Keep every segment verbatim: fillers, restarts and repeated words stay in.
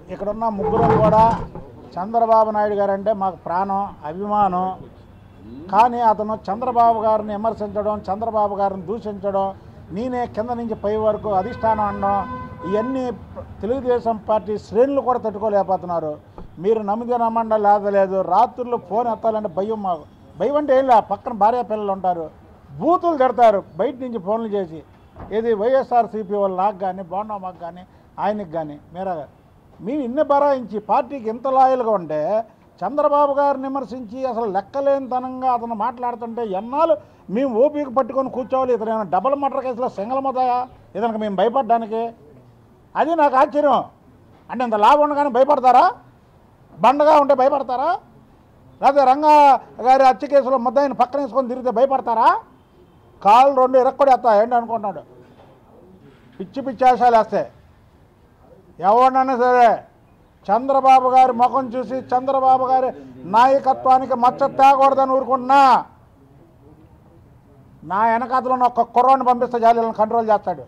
ఇక్కడున్న ముగ్గురం కూడా చంద్రబాబు నాయుడు గారు అంటే మాకు ప్రాణం అభిమానం. కానీ అతను చంద్రబాబు గారిని విమర్శించడం, చంద్రబాబు గారిని దూషించడం, నేనే కింద నుంచి పై వరకు అధిష్టానం అనడం, ఇవన్నీ తెలుగుదేశం పార్టీ శ్రేణులు కూడా తట్టుకోలేకపోతున్నారు. మీరు నమ్మితే నమ్మండి లేదలేదు, రాత్రులు ఫోన్ ఎత్తాలంటే భయం. మాకు భయం అంటే ఏం లే, పక్కన భార్య పిల్లలు ఉంటారు, బూతులు తిడతారు బయట నుంచి ఫోన్లు చేసి. ఇది వైఎస్ఆర్సీపీ వాళ్ళు నాకు కానీ బోండమ్మకు కానీ ఆయనకి కానీ మీరా గారు మేము ఇన్ని బరాయించి పార్టీకి ఇంత లాయల్గా ఉంటే చంద్రబాబు గారిని విమర్శించి అసలు లెక్కలేనితనంగా అతను మాట్లాడుతుంటే ఎన్నాళ్ళు మేము ఓపిక పట్టుకొని కూర్చోవాలి. ఇతను ఏమైనా డబల్ మర్డర్ కేసులో సింగల్ మొదయా ఇతనికి మేము భయపడడానికి? అది నాకు ఆశ్చర్యం. అంటే ఇంత లాభం ఉండగానే భయపడతారా? బండగా ఉంటే భయపడతారా? లేకపోతే రంగా గారి హత్య కేసులో ముద్దాయిని పక్కన వేసుకొని తిరిగితే భయపడతారా? కాళ్ళు రెండు ఇరక్కొడేస్తా ఏంటి అనుకుంటున్నాడు. పిచ్చి పిచ్చి ఆశాలు వేస్తే ఎవరినైనా సరే చంద్రబాబు గారి ముఖం చూసి చంద్రబాబు గారి నాయకత్వానికి మచ్చ తేకూడదని ఊరుకుంటున్నా. నా వెనకాతలో ఒక్క కుర్రాన్ని పంపిస్తే జాలీలను కంట్రోల్ చేస్తాడు.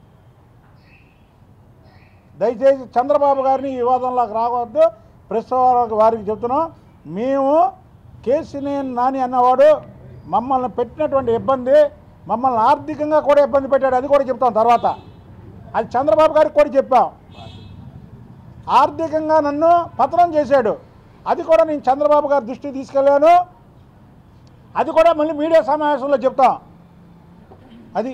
దయచేసి చంద్రబాబు గారిని ఈ వివాదంలోకి రావద్దు. ప్రెస్ వారికి చెప్తున్నాం, మేము కేసీనేని నాని అన్నవాడు మమ్మల్ని పెట్టినటువంటి ఇబ్బంది, మమ్మల్ని ఆర్థికంగా కూడా ఇబ్బంది పెట్టాడు. అది కూడా చెప్తాం తర్వాత. అది చంద్రబాబు గారికి కూడా చెప్పాం. ఆర్థికంగా నన్ను పతనం చేశాడు. అది కూడా నేను చంద్రబాబు గారి దృష్టికి తీసుకెళ్ళాను. అది కూడా మళ్ళీ మీడియా సమావేశంలో చెప్తాం. అది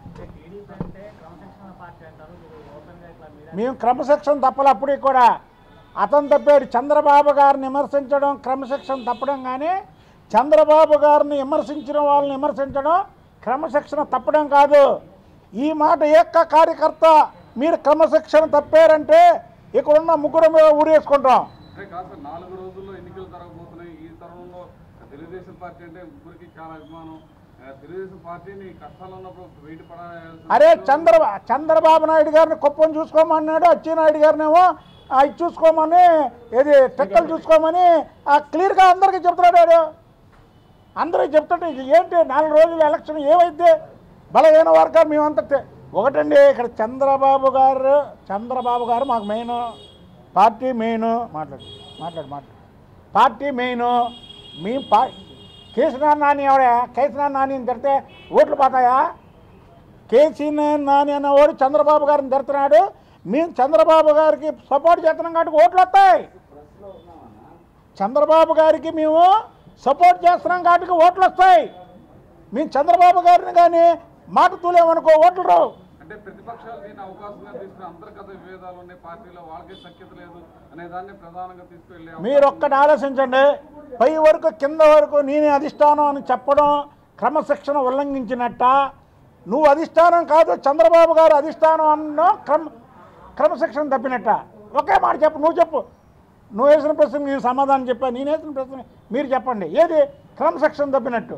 మేము క్రమశిక్షణ తప్పలు. అప్పటికి కూడా అతను తప్పాడు. చంద్రబాబు గారిని విమర్శించడం క్రమశిక్షణ తప్పడం, కానీ చంద్రబాబు గారిని విమర్శించిన వాళ్ళని విమర్శించడం క్రమశిక్షణ తప్పడం కాదు. ఈ మాట ఏక కార్యకర్త మీరు క్రమశిక్షణ తప్పారంటే ఇక్కడున్న ముగ్గురు మీద ఊరేసుకుంటాం. నాలుగు రోజుల్లో ఎన్నికలు జరగబోతున్నాయి. ఈ తరుణంలో తెలుగుదేశం పార్టీ అంటే ముగ్గురికి చాలా అభిమానం. తెలుగుదేశం పార్టీని కష్టాలు ఉన్నప్పుడు వెయిట్ పడాలి. అరే చంద్ర చంద్రబాబు నాయుడు గారిని కుప్పం చూసుకోమన్నాడు, అచ్చెన్నాయుడు గారినేమో అది చూసుకోమని, ఏది టెక్కలు చూసుకోమని క్లియర్గా అందరికీ చెప్తున్నాడు. అందరికీ చెప్తుంటే ఏంటి నాలుగు రోజుల ఎలక్షన్ ఏమైతే బలహీన వర్గాలు మేమంతా ఒకటండి. ఇక్కడ చంద్రబాబు గారు చంద్రబాబు గారు మాకు మెయిన్, పార్టీ మెయిన్. మాట్లాడు మాట్లాడు మాట్లాడు పార్టీ మెయిన్. మేము పా కేసీఆర్ నాని ఎవడా? కేసీఆర్ నానిని తిడితే ఓట్లు పోతాయా? కేసీఆర్ నాని అన్నవాడు చంద్రబాబు గారిని తిడుతున్నాడు. మేము చంద్రబాబు గారికి సపోర్ట్ చేస్తున్నాం కాబట్టి ఓట్లు వస్తాయి. చంద్రబాబు గారికి మేము సపోర్ట్ చేస్తున్నాం కాబట్టి ఓట్లు వస్తాయి. మేము చంద్రబాబు గారిని కానీ మాట తూలేమనుకో ఓట్లు రావు. అంటే ప్రతిపక్షాలు దీన్ని అవకాశంగా తీసుకుని అంతర్గత విభేదాలు ఉన్నాయి పార్టీలో, వాళ్ళకి సఖ్యత లేదు అనే దాన్ని ప్రధానంగా తీసుకెళ్ళి మీరు ఒక్కటి ఆలోచించండి. పై వరకు కింద వరకు నేనే అధిష్టానం అని చెప్పడం క్రమశిక్షణ ఉల్లంఘించినట్ట. నువ్వు అధిష్టానం కాదు చంద్రబాబు గారు అధిష్టానం అన్న క్రమ క్రమశిక్షణ తప్పినట్ట. ఒకే మాట చెప్పు, నువ్వు చెప్పు. నువ్వు వేసిన ప్రశ్నకు నేను సమాధానం చెప్పాను, నేను వేసిన ప్రశ్న మీరు చెప్పండి. ఏది క్రమశిక్షణ తప్పినట్టు?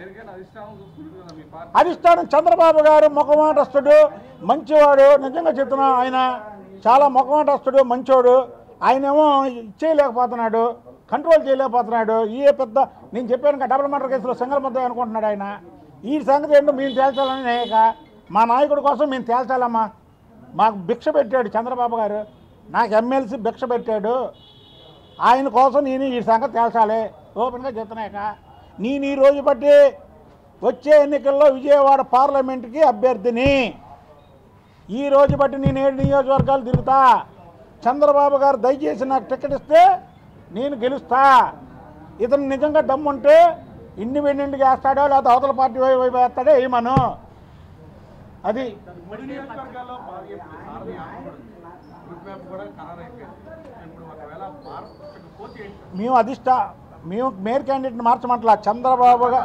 అధిష్టానం చంద్రబాబు గారు ముఖమాటస్తుడు, మంచివాడు. నిజంగా చెప్తున్నా, ఆయన చాలా ముఖమాటస్తుడు, మంచోడు. ఆయనేమో చేయలేకపోతున్నాడు, కంట్రోల్ చేయలేకపోతున్నాడు. ఈ పెద్ద నేను చెప్పాను డబుల్ మర్డర్ కేసులో సింగల్ ముద్ద అనుకుంటున్నాడు ఆయన. ఈ సంగతి ఏంటో మేము తేల్చాలని నేక మా నాయకుడి కోసం మేము తేల్చాలమ్మా. మాకు భిక్ష పెట్టాడు చంద్రబాబు గారు, నాకు ఎమ్మెల్సీ భిక్ష పెట్టాడు. ఆయన కోసం నేను ఈ సంగతి తేల్చాలి ఓపెన్గా చెప్తున్నాక. నేను ఈ రోజు బట్టి వచ్చే ఎన్నికల్లో విజయవాడ పార్లమెంట్కి అభ్యర్థిని. ఈ రోజు బట్టి నేను ఏడు నియోజకవర్గాలు తిరుగుతా. చంద్రబాబు గారు దయచేసి నాకు టికెట్ ఇస్తే నేను గెలుస్తా. ఇతను నిజంగా దమ్ముంటే ఇండిపెండెంట్గా వేస్తాడో లేకపోతే అవతల పార్టీ వైపు వేస్తాడో ఏమను. అది మేము అధిష్టా మేము మేయర్ క్యాండిడేట్ని మార్చమంటలా. చంద్రబాబు గారు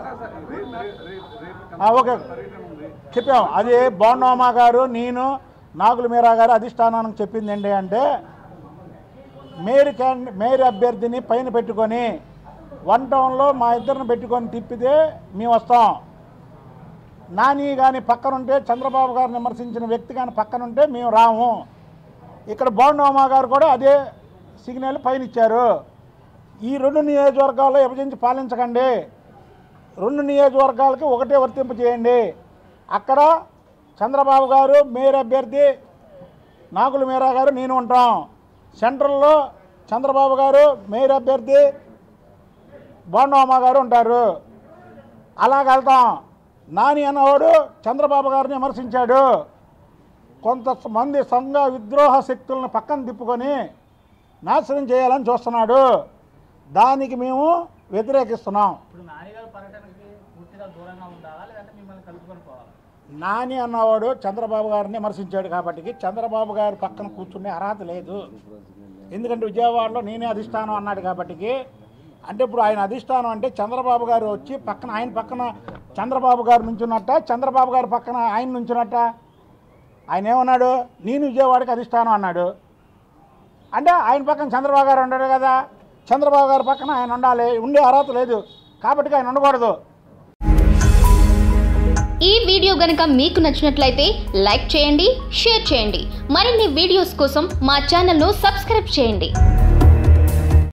ఓకే చెప్పాం. అది బోండమ్మ గారు నేను నాగుల మీరా గారు అధిష్టానానికి చెప్పింది ఏంటి అంటే మేయర్ క్యాండి మేయర్ అభ్యర్థిని పైన పెట్టుకొని వన్ టౌన్లో మా ఇద్దరిని పెట్టుకొని తిప్పితే మేము వస్తాం. నాని కానీ పక్కనుంటే చంద్రబాబు గారిని విమర్శించిన వ్యక్తి కానీ పక్కనుంటే మేము రాము. ఇక్కడ బోండమ్మ గారు కూడా అదే సిగ్నల్ పైన ఇచ్చారు. ఈ రెండు నియోజకవర్గాల్లో విభజించి పాలించకండి, రెండు నియోజకవర్గాలకి ఒకటే వర్తింపు చేయండి. అక్కడ చంద్రబాబు గారు మేయర్ అభ్యర్థి నాగుల మీరా గారు నేను ఉంటాం. సెంట్రల్లో చంద్రబాబు గారు మేయర్ అభ్యర్థి బోండమ్మ గారు ఉంటారు. అలాగెళ్తాం. నాని అన్నవాడు చంద్రబాబు గారిని విమర్శించాడు. కొంతమంది సంఘ విద్రోహ శక్తులను పక్కన తిప్పుకొని నాశనం చేయాలని చూస్తున్నాడు. దానికి మేము వ్యతిరేకిస్తున్నాం. నాని అన్నవాడు చంద్రబాబు గారిని విమర్శించాడు కాబట్టి చంద్రబాబు గారి పక్కన కూర్చునే అర్హత లేదు. ఎందుకంటే విజయవాడలో నేనే అధిష్టానం అన్నాడు కాబట్టి. అంటే ఇప్పుడు ఆయన అధిష్టానం అంటే చంద్రబాబు గారు వచ్చి పక్కన ఆయన పక్కన చంద్రబాబు గారు నుంచున్నట్ట, చంద్రబాబు గారి పక్కన ఆయన నుంచున్నట్ట. ఆయన ఏమన్నాడు? నేను విజయవాడకి అధిష్టానం అన్నాడు. అంటే ఆయన పక్కన చంద్రబాబు గారు ఉండాడు కదా, చంద్రబాబు గారి పక్కన ఆయన ఉండాలి. ఉండే అర్హత లేదు కాబట్టి ఆయన ఉండకూడదు. ఈ వీడియో గనుక మీకు నచ్చినట్లయితే లైక్ చేయండి, షేర్ చేయండి. మరిన్ని వీడియోస్ కోసం మా ఛానల్ను సబ్స్క్రైబ్ చేయండి.